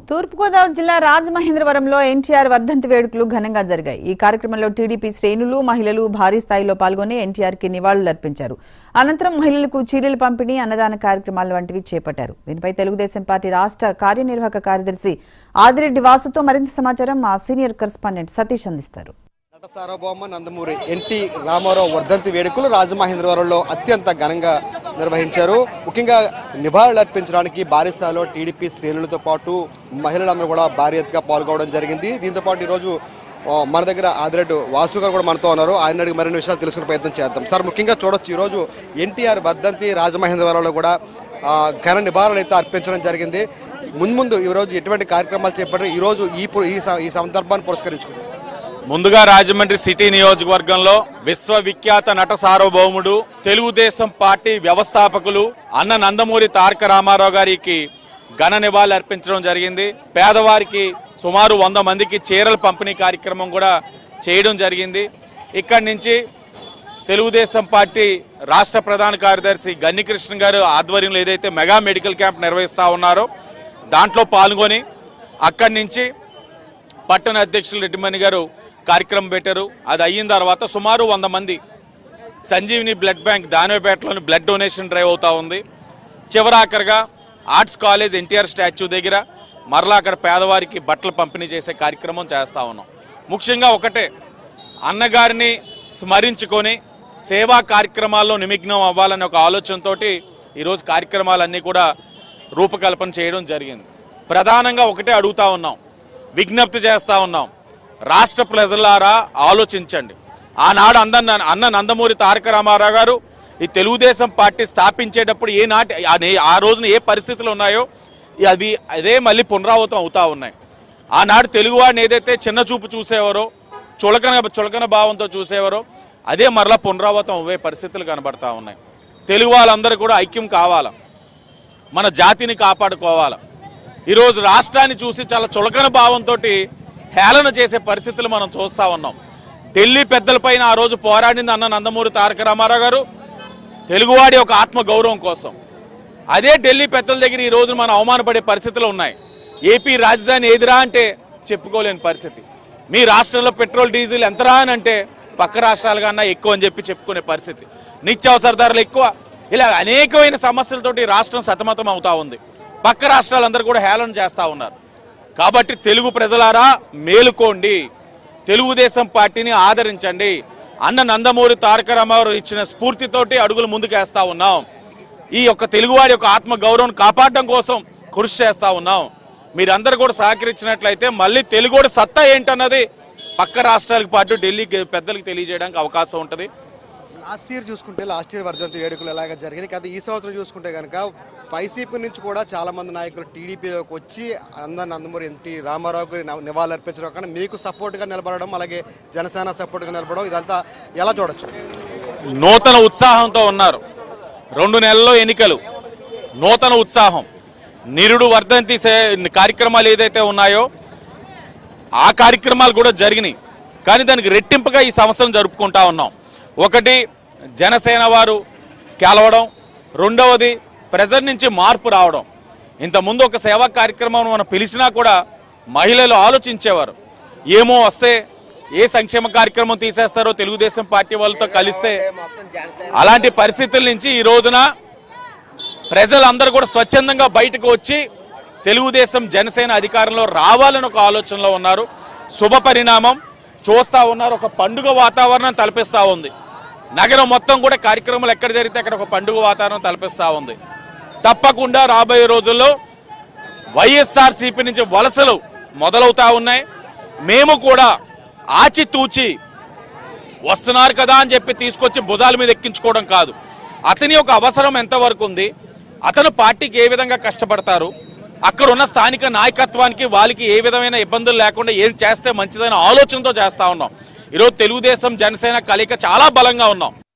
తూర్పుగోదావరి జిల్లా రాజమహేంద్రవరంలో ఎన్టీఆర్ వర్ధంతి వేడుకలు ఘనంగా జరిగాయి. ఈ కార్యక్రమంలో టీడీపీ శ్రేణులు, మహిళలు భారీ స్థాయిలో పాల్గొని ఎన్టీఆర్కి నివాళులర్పించారు. అనంతరం మహిళలకు చీరల పంపిణీ, అన్నదాన కార్యక్రమాలు వంటివి చేపట్టారు. దీనిపై తెలుగుదేశం పార్టీ రాష్ట్ర కార్యనిర్వాహక కార్యదర్శి ఆదిరెడ్డి వాసుతో మరింత సమాచారం మా సీనియర్ కరెస్పాండెంట్ సతీష్ అందిస్తారు. నట సార్వభౌమ నందమూరి ఎన్టీ రామారావు వర్ధంతి వేడుకలు రాజమహేంద్రవరంలో అత్యంత ఘనంగా నిర్వహించారు. ముఖ్యంగా నివాళులు అర్పించడానికి భారీ స్థాయిలో టీడీపీ శ్రేణులతో పాటు మహిళలందరూ కూడా భారీ ఎత్తుగా పాల్గొనడం జరిగింది. దీంతో పాటు ఈరోజు మన దగ్గర ఆదిరెడ్డి వాసు గారు కూడా మనతో ఉన్నారు. ఆయన అడిగి మరిన్ని విషయాలు తెలుసుకునే ప్రయత్నం చేద్దాం. సార్, ముఖ్యంగా చూడొచ్చు ఈరోజు ఎన్టీఆర్ వర్ధంతి రాజమహేంద్రవరంలో కూడా ఘన నివాళులు అయితే అర్పించడం జరిగింది. ముందు ఈరోజు ఎటువంటి కార్యక్రమాలు చేపట్టారు? ఈరోజు ఈ సందర్భాన్ని పురస్కరించుకుంటారు. ముందుగా రాజమండ్రి సిటీ నియోజకవర్గంలో విశ్వవిఖ్యాత నట సార్వభౌముడు, తెలుగుదేశం పార్టీ వ్యవస్థాపకులు అన్న నందమూరి తారక రామారావు గారికి ఘన నివాళులు అర్పించడం జరిగింది. పేదవారికి సుమారు 100 మందికి చీరల పంపిణీ కార్యక్రమం కూడా చేయడం జరిగింది. ఇక్కడి నుంచి తెలుగుదేశం పార్టీ రాష్ట్ర ప్రధాన కార్యదర్శి గన్నికృష్ణ గారు ఆధ్వర్యంలో ఏదైతే మెగా మెడికల్ క్యాంప్ నిర్వహిస్తూ ఉన్నారో దాంట్లో పాల్గొని అక్కడి నుంచి పట్టణ అధ్యక్షులు రెడ్డిమణి గారు కార్యక్రమం పెట్టారు. అది అయిన తర్వాత సుమారు 100 మంది సంజీవిని బ్లడ్ బ్యాంక్ దానివేపేటలోని బ్లడ్ డొనేషన్ డ్రైవ్ అవుతా ఉంది. చివరాఖరిగా ఆర్ట్స్ కాలేజ్ ఎన్టీఆర్ స్టాచ్యూ దగ్గర మరలా అక్కడ పేదవారికి బట్టలు పంపిణీ చేసే కార్యక్రమం చేస్తూ ఉన్నాం. ముఖ్యంగా ఒకటే, అన్నగారిని స్మరించుకొని సేవా కార్యక్రమాల్లో నిమగ్నం అవ్వాలనే ఒక ఆలోచనతో ఈరోజు కార్యక్రమాలన్నీ కూడా రూపకల్పన చేయడం జరిగింది. ప్రధానంగా ఒకటే అడుగుతా ఉన్నాం, విజ్ఞప్తి చేస్తూ ఉన్నాం, రాష్ట్ర ప్రజలారా ఆలోచించండి. ఆనాడు అన్న నందమూరి తారక రామారావు గారు ఈ తెలుగుదేశం పార్టీ స్థాపించేటప్పుడు ఆ రోజున ఏ పరిస్థితులు ఉన్నాయో అదే మళ్ళీ పునరావృతం అవుతా ఉన్నాయి. ఆనాడు తెలుగువాడిని ఏదైతే చిన్న చూపు చూసేవారో, చులకన భావంతో చూసేవారో అదే మరలా పునరావృతం అవే పరిస్థితులు కనబడతా ఉన్నాయి. తెలుగు వాళ్ళందరూ కూడా ఐక్యం కావాలా, మన జాతిని కాపాడుకోవాలా. ఈరోజు రాష్ట్రాన్ని చూసి చాలా చులకన భావంతో హేళన చేసే పరిస్థితులు మనం చూస్తూ ఉన్నాం. ఢిల్లీ పెద్దలపైన ఆ రోజు పోరాడింది అన్న నందమూరి తారక రామారావు గారు తెలుగువాడి ఒక ఆత్మ గౌరవం కోసం. అదే ఢిల్లీ పెద్దల దగ్గర ఈ రోజు మనం అవమానపడే పరిస్థితులు ఉన్నాయి. ఏపీ రాజధాని ఏదిరా అంటే చెప్పుకోలేని పరిస్థితి. మీ రాష్ట్రంలో పెట్రోల్ డీజిల్ ఎంతరా అని అంటే పక్క రాష్ట్రాల కన్నా ఎక్కువ అని చెప్పుకునే పరిస్థితి. నిత్యావసర ధరలు ఎక్కువ, ఇలా అనేకమైన సమస్యలతోటి రాష్ట్రం సతమతం అవుతా ఉంది. పక్క రాష్ట్రాలందరూ కూడా హేళన చేస్తూ ఉన్నారు. కాబట్టి తెలుగు ప్రజలారా మేలుకోండి, తెలుగుదేశం పార్టీని ఆదరించండి. అన్న నందమూరి తారక రామారావు ఇచ్చిన స్ఫూర్తితోటి అడుగులు ముందుకేస్తా ఉన్నాం. ఈ యొక్క తెలుగువాడి యొక్క ఆత్మ గౌరవం కాపాడడం కోసం కృషి చేస్తా ఉన్నాం. మీరందరూ కూడా సహకరించినట్లయితే మళ్ళీ తెలుగువాడి సత్తా ఏంటన్నది పక్క రాష్ట్రాలకు పాటు ఢిల్లీ పెద్దలకు తెలియజేయడానికి అవకాశం ఉంటుంది. లాస్ట్ ఇయర్ వర్ధంతి వేడుకలు ఎలాగ జరిగింది కదా, ఈ సంవత్సరం చూసుకుంటే కనుక వైసీపీ నుంచి కూడా చాలా మంది నాయకులు టీడీపీలోకి వచ్చి నందమూరి ఎన్టీ రామారావుకి నివాళులు అర్పించడం కానీ మీకు సపోర్ట్గా నిలబడడం, అలాగే జనసేన సపోర్ట్గా నిలబడడం, ఇదంతా ఎలా చూడొచ్చు? నూతన ఉత్సాహంతో ఉన్నారు. 2 నెలల్లో ఎన్నికలు, నూతన ఉత్సాహం. నిరుడు వర్ధంతి కార్యక్రమాలు ఏదైతే ఉన్నాయో ఆ కార్యక్రమాలు కూడా జరిగినాయి. కానీ దానికి రెట్టింపుగా ఈ సంవత్సరం జరుపుకుంటా ఉన్నాం. ఒకటి, జనసేన వారు గెలవడం, రెండవది ప్రజల నుంచి మార్పు రావడం. ఇంతకుముందు ఒక సేవా కార్యక్రమం మనం పిలిచినా కూడా మహిళలు ఆలోచించేవారు, ఏమో వస్తే ఏ సంక్షేమ కార్యక్రమం తీసేస్తారో తెలుగుదేశం పార్టీ వాళ్ళతో కలిస్తే. అలాంటి పరిస్థితుల నుంచి ఈ రోజున ప్రజలందరూ కూడా స్వచ్ఛందంగా బయటకు వచ్చి తెలుగుదేశం జనసేన అధికారంలో రావాలని ఒక ఆలోచనలో ఉన్నారు. శుభ పరిణామం చూస్తూ ఉన్నారు. ఒక పండుగ వాతావరణం తలపిస్తూ ఉంది. నగరం మొత్తం కూడా కార్యక్రమాలు ఎక్కడ జరిగితే అక్కడ ఒక పండుగ వాతావరణం తలపిస్తూ ఉంది. తప్పకుండా రాబోయే రోజుల్లో వైఎస్ఆర్సీపీ నుంచి వలసలు మొదలవుతా ఉన్నాయి. మేము కూడా ఆచితూచి వస్తున్నారు కదా అని చెప్పి తీసుకొచ్చి భుజాల మీద ఎక్కించుకోవడం కాదు. అతని యొక్క అవసరం ఎంతవరకు ఉంది, అతను పార్టీకి ఏ విధంగా కష్టపడతారు, అక్కడ ఉన్న స్థానిక నాయకత్వానికి వాళ్ళకి ఏ విధమైన ఇబ్బందులు లేకుండా ఏం చేస్తే మంచిదనే ఆలోచనతో చేస్తూ ఉన్నాం. ఈరోజు తెలుగుదేశం జనసేన కలయిక చాలా బలంగా ఉన్నాం.